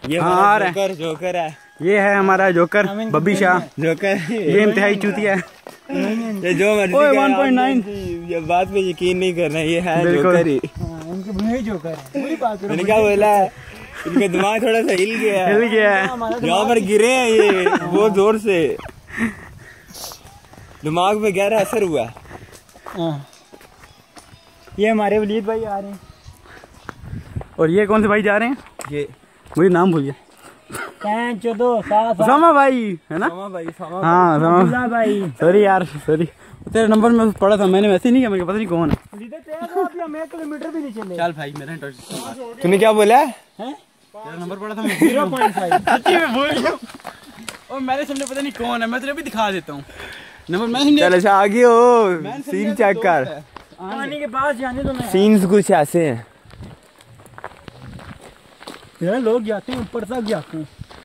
ये हमारा जोकर है। ये है हमारा जोकर बब्बी शाह जोकर। ये इंतहाई चूतिया है। ये जो मर्जी 1.9 ये बात पे यकीन नहीं करना, ये है जोकर ही। इनके जोकर है। मैंने क्या बोला, इनका दिमाग थोड़ा सा हिल गया है। यहाँ पर गिरे हैं ये बहुत जोर से, दिमाग में गहरा असर हुआ। ये हमारे वलीद भाई आ रहे हैं। और ये कौन से भाई जा रहे हैं? ये मुझे नाम भूल गया। सामा भाई है ना? हाँ सामा भाई। सॉरी यार सॉरी, तेरे नंबर में पड़ा था मैंने, वैसे नहीं किया, मुझे पता नहीं कौन है। किलोमीटर भी नहीं चले। चल भाई मेरा इंटरेस्ट। तूने क्या बोला है? तेरा नंबर पड़ा था 0.5। सच्ची में भूल गया। और मैंने समझा पता नहीं कौन है, मैं तुझे भी दिखा देता हूँ नंबर। मैं चल अच्छा आगे हो, सीन चेक कर। पानी के पास जाने दो ना। सीन्स कुछ ऐसे हैं यार, लोग जाते हैं ऊपर तक जाते हैं।